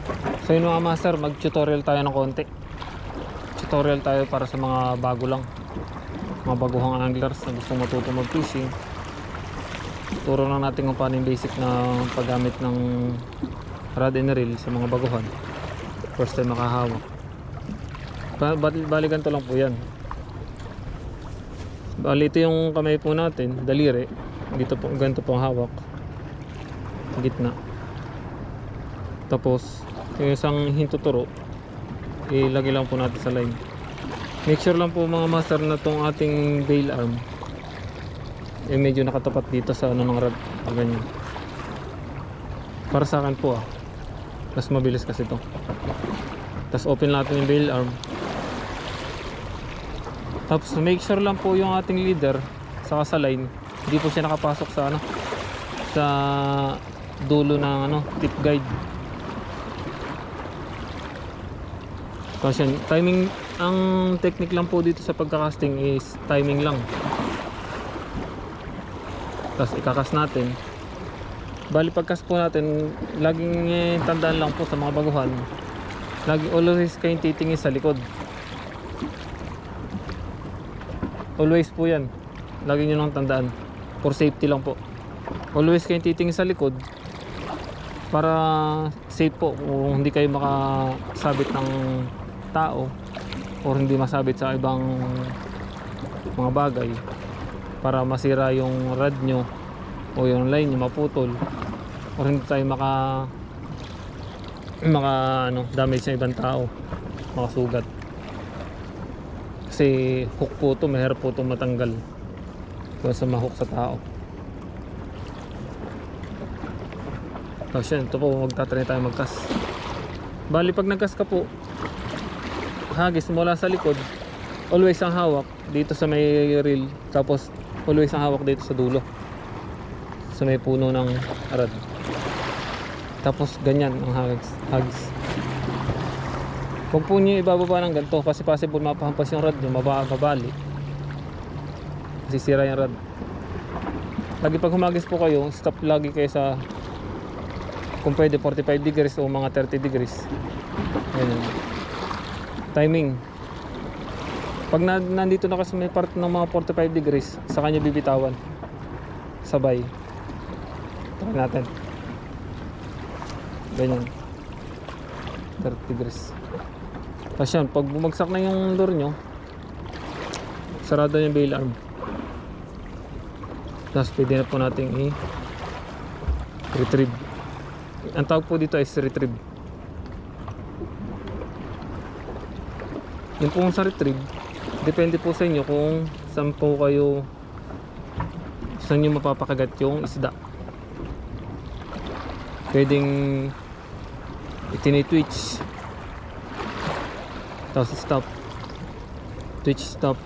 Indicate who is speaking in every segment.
Speaker 1: So yun mga master, mag tutorial tayo ng konti. Tutorial tayo para sa mga bago lang, mga baguhang anglers na gusto matuto mag fishing. Turo lang natin kung paano yung basic na paggamit ng rod and reel sa mga baguhan, first time makahawak. Bali ganito lang po yan. Bali ito yung kamay po natin, daliri. Dito po, ganito po ang hawak, gitna. Tapos yung isang hintuturo ilagay lang po natin sa line. Make sure lang po mga master na tong ating bail arm medyo nakatapat dito sa ano ng rod, ganyan. Para sa akin po mas mabilis kasi to. Tapos open natin yung bail arm. Tapos make sure lang po yung ating leader saka sa line hindi po siya nakapasok sa ano, sa dulo ng ano, tip guide. Kasi timing, ang technique lang po dito sa pagkakasting is timing lang. Tapos ikakas natin. Bali pagkas po natin, laging tandaan lang po sa mga baguhan, lagi always kayong titingin sa likod. Always po yan, lagi nyo lang tandaan, for safety lang po. Always kayong titingin sa likod para safe po, kung hindi kayo makasabit ng tao or hindi masabit sa ibang mga bagay, para masira yung rod nyo o yung line nyo maputol, or hindi tayo maka ano, damage sa ibang tao, makasugat. Kasi hook po to, mahirap po to matanggal kung sa mahook sa tao. Tapos yan, ito po, magtatry tayo magkas. Bali pag nagkas ka po, hagis mula sa likod, always ang hawak dito sa may reel, tapos always ang hawak dito sa dulo sa may puno ng rod. Tapos ganyan ang hagis. Huwag po nyo ibababa ng ganito kasi possible mapahampas yung rod nyo, mababali, masisira yung rod. Lagi pag humagis po kayo, stop lagi kayo sa, kung pwede 45 degrees o mga 30 degrees. Ganyan. Timing. Pag nandito na kasi may part ng mga 45 degrees, sa kanya bibitawan. Sabay. Try natin. Ganyan. 30 degrees. Tapos yan, pag bumagsak na yung lure nyo, sarado yung bail arm. Tapos pwede na po natin i-retrieve. Ang tawag po dito is retrieve. Yung po sa retrieve, depende po sa inyo kung saan po kayo, saan nyo mapapakagat yung isda. Pwedeng itini-twitch, tapos stop, twitch, stop.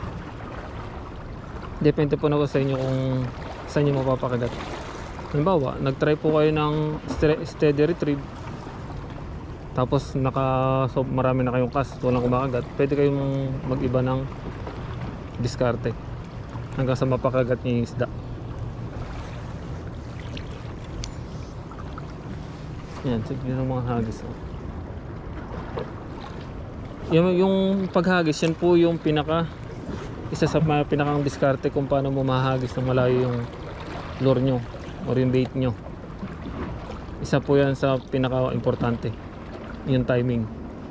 Speaker 1: Depende po na po sa inyo kung saan nyo mapapakagat. Halimbawa, nag-try po kayo ng steady retrieve, tapos marami na kayong cast, walang kumakagat, pwede kayong mag-iba ng diskarte hanggang sa mapakagat niyo yung isda. Yan, sige ng mga hagis. Yung paghagis, yan po yung isa sa pinakang diskarte kung paano mo mahagis ng malayo yung lure nyo or yung bait nyo. Isa po yan sa pinaka importante, yung timing.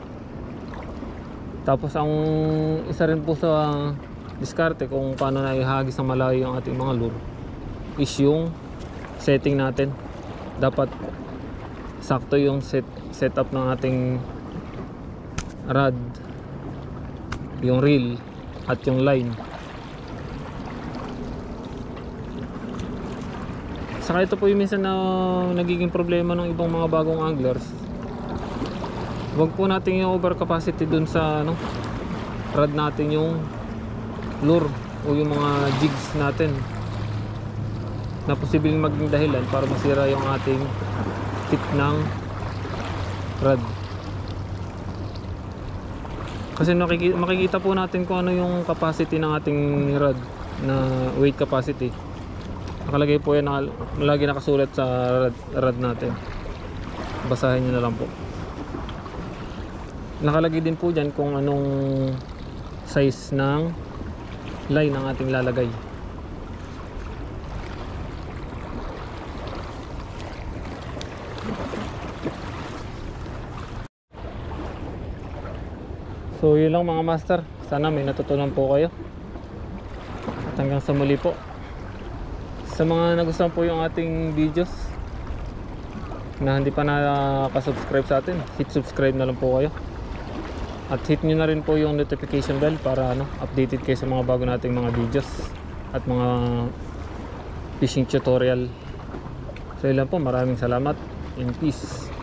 Speaker 1: Tapos ang isa rin po sa diskarte kung paano na ihagis ng malayo yung ating mga lure is yung setting natin. Dapat sakto yung setup ng ating rod, yung reel at yung line. Saka ito po yung minsan na nagiging problema ng ibang mga bagong anglers. Huwag po natin yung overcapacity dun sa ano, rod natin, yung lure o yung mga jigs natin, na posibleng maging dahilan para masira yung ating tip ng rod. Kasi makikita po natin kung ano yung capacity ng ating rod, na weight capacity. Nakalagay po yan, lagi nakasulat sa rod natin. Basahin nyo na lang po. Nakalagay din po dyan kung anong size ng line ang ating lalagay. So yun lang mga master, sana may natutunan po kayo. At hanggang sa muli po. Sa mga nagustuhan po yung ating videos na hindi pa nakasubscribe sa atin, hit subscribe na lang po kayo. At hit nyo na rin po yung notification bell para updated kayo sa mga bago nating mga videos at mga fishing tutorial. So yun lang po, maraming salamat. In peace.